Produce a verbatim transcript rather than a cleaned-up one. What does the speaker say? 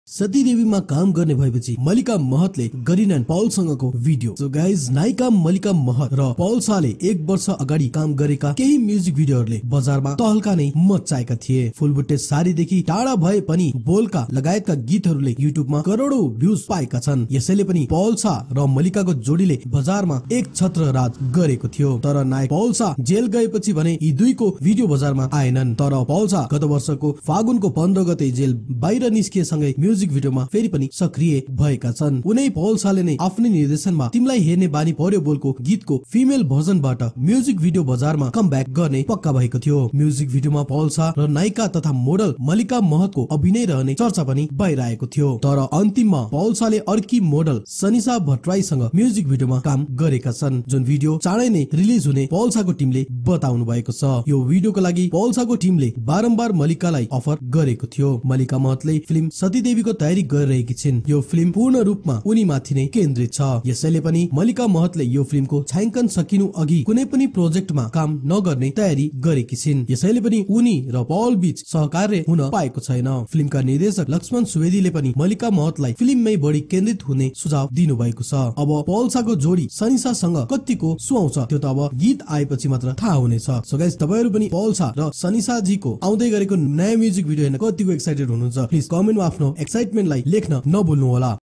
सतीदेवीमा काम गर्ने भएपछि मल्लिका महतले गरिनन् पौलसँगको भिडियो। सो गाइज, नायिका मल्लिका महत र पौल शाहले एक वर्ष अगाडि काम गरेका केही म्युजिक भिडियोहरूले बजारमा तहल्का नै मचाएका थिए। फुलबुट्टे सारीदेखि टाढा भए पनि बोलका लगायतका गीतहरूले युट्युबमा करोडौं भ्यूज पाएका छन्। यसैले पनि पौल शाह र मल्लिकाको जोडीले बजारमा एक छत्र राज गरेको थियो। तर नायक पौल शाह जेल गएपछि भने यी दुईको भिडियो बजारमा आएनन्। तर पौल शाह गत वर्षको फागुनको पन्ध्र गते जेल बाहिर निस्किएसँगै म्युजिक भिडियोमा फेरि पनि सक्रिय भएका छन्। उनै पौल शाहले नै आफ्नै निर्देशनमा तिमीलाई हेर्ने बानी पर्यो बोलको गीतको फिमेल भर्जनबाट म्युजिक भिडियो बजारमा कमब्याक गर्ने पक्का भएको थियो। म्युजिक भिडियोमा पौल शाह र नायिका तथा मोडल मल्लिका महतको अभिनय रहने चर्चा पनि बाहिर आएको थियो। तर अन्तिममा पौल शाहले अर्की मोडल सनिसा भट्टराईसँग म्युजिक भिडियोमा काम गरेका छन्, जुन भिडियो चाँडै नै रिलिज हुने पौल शाहको टिमले बताउनु भएको छ। यो भिडियोको लागि पौल शाहको टिमले बारम्बार मल्लिकालाई अफर गरेको थियो। मल्लिका महतले फिल्म सतीदेवीको तयारी गरिरहेकी छिन्। यो फिल्म पूर्ण रूपमा उनी माथि नै केन्द्रित छ। यसैले पनि मल्लिका महतले यो फिल्मको छायाङ्कन सकिनु अघि कुनै पनि प्रोजेक्टमा काम नगर्ने तयारी गरेकी छिन्। यसैले पनि उनी र पौल बीच सहकार्य हुन पाएको छैन। फिल्मका निर्देशक लक्ष्मण सुवेदीले पनि मल्लिका महतलाई फिल्ममै बढी केन्द्रित हुने सुझाव दिनु भएको छ। अब पौल शाहको जोडी सनिसासँग कतिको सुहाउँछ त्यो त अब गीत आएपछि मात्र थाहा हुनेछ। सो गाइस, तपाईहरु पनि पौल शाह र सनिसाजीको आउँदै गरेको नयाँ म्युजिक भिडियो हेर्न कतिको एक्साइटेड हुनुहुन्छ? प्लिज कमेन्टमा आफ्नो एक्साइटमेन्टलाई लेख्न नभुल्नु होला।